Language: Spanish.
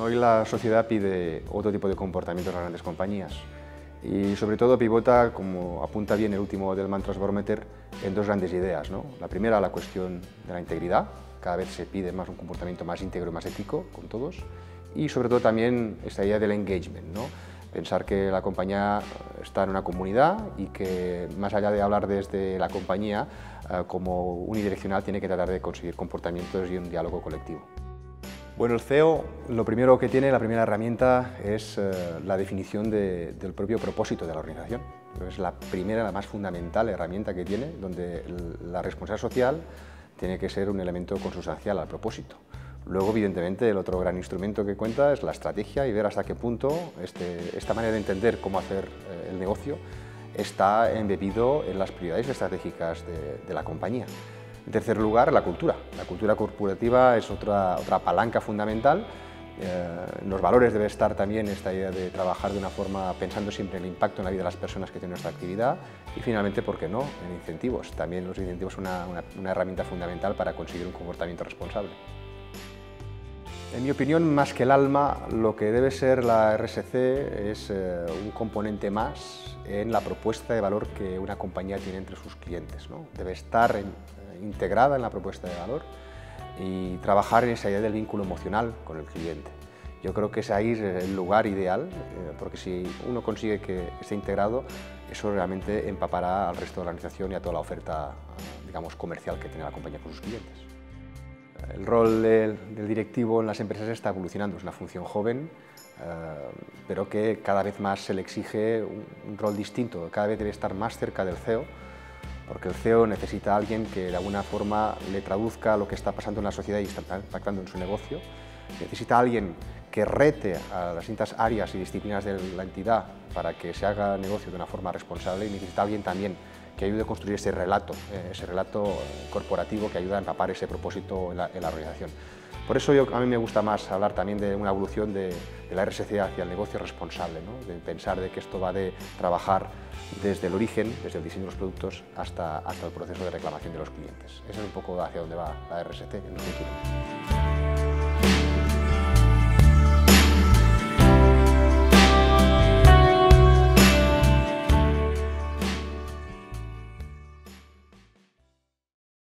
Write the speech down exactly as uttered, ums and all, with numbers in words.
Hoy la sociedad pide otro tipo de comportamientos en las grandes compañías y sobre todo pivota, como apunta bien el último del Mantras Barometer, en dos grandes ideas, ¿no? La primera, la cuestión de la integridad. Cada vez se pide más un comportamiento más íntegro y más ético con todos, y sobre todo también esta idea del engagement, ¿no? Pensar que la compañía está en una comunidad y que, más allá de hablar desde la compañía, eh, como unidireccional, tiene que tratar de conseguir comportamientos y un diálogo colectivo. Bueno, el C E O, lo primero que tiene, la primera herramienta, es eh, la definición de, del propio propósito de la organización. Es la primera, la más fundamental herramienta que tiene, donde el, la responsabilidad social tiene que ser un elemento consustancial al propósito. Luego, evidentemente, el otro gran instrumento que cuenta es la estrategia y ver hasta qué punto este, esta manera de entender cómo hacer eh, el negocio está embebido en las prioridades estratégicas de, de la compañía. En tercer lugar, la cultura. La cultura corporativa es otra, otra palanca fundamental. Eh, en los valores debe estar también esta idea de trabajar de una forma pensando siempre en el impacto en la vida de las personas que tienen nuestra actividad. Y finalmente, ¿por qué no?, en incentivos. También los incentivos son una, una, una herramienta fundamental para conseguir un comportamiento responsable. En mi opinión, más que el alma, lo que debe ser la R S C es eh, un componente más en la propuesta de valor que una compañía tiene entre sus clientes, ¿no? Debe estar en, eh, integrada en la propuesta de valor y trabajar en esa idea del vínculo emocional con el cliente. Yo creo que ese ahí es el lugar ideal, eh, porque si uno consigue que esté integrado, eso realmente empapará al resto de la organización y a toda la oferta, digamos, comercial que tiene la compañía con sus clientes. El rol del, del directivo en las empresas está evolucionando, es una función joven, eh, pero que cada vez más se le exige un, un rol distinto, cada vez debe estar más cerca del C E O, porque el C E O necesita a alguien que de alguna forma le traduzca lo que está pasando en la sociedad y está impactando en su negocio, necesita a alguien que rete a las distintas áreas y disciplinas de la entidad para que se haga negocio de una forma responsable, y necesita a alguien también que ayude a construir ese relato, eh, ese relato corporativo que ayuda a empapar ese propósito en la, en la organización. Por eso yo, a mí me gusta más hablar también de una evolución de, de la R S C hacia el negocio responsable, ¿no? De pensar de que esto va de trabajar desde el origen, desde el diseño de los productos, hasta, hasta el proceso de reclamación de los clientes. Eso es un poco hacia dónde va la R S C en el futuro.